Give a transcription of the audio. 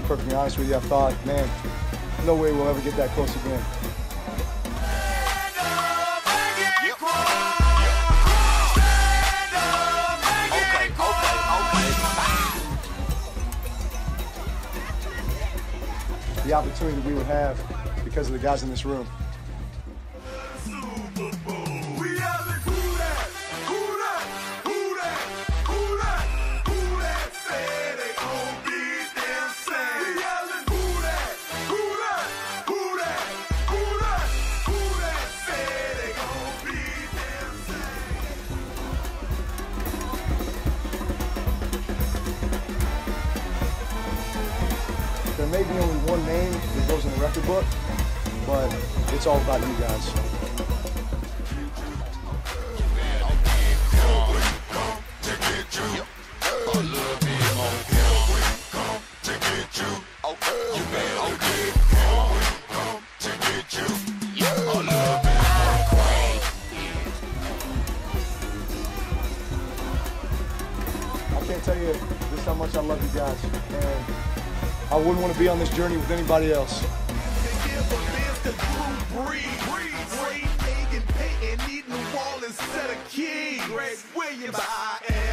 perfectly honest with you, I thought, man, no way we'll ever get that close again. The opportunity that we would have because of the guys in this room. There may be only one name that goes in the record book, but it's all about you guys. I can't tell you just how much I love you guys, and I wouldn't want to be on this journey with anybody else. Great Williams, I am.